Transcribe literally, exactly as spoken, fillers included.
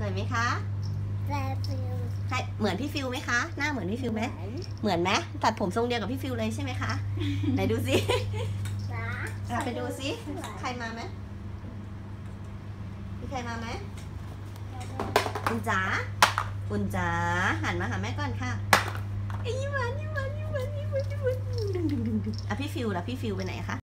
วยไหมคะแบบฟิวใครเหมือนพี่ฟิวไหมคะหน้าเหมือนพี่ฟิวไหมเหมือนไหมตัดผมทรงเดียวกับพี่ฟิวเลยใช่ไหมคะไหนดูสิไปดูสิใครมาไหมมีใครมาไหมคุณจ๋าคุณจ๋าหันมาหาแม่ก่อนค่ะยิ้มหวานยิ้มหวานยิ้มหวานยิ้มหวานยิ้มหวานอ่ะพี่ฟิวล่ะพี่ฟิวไปไหนคะ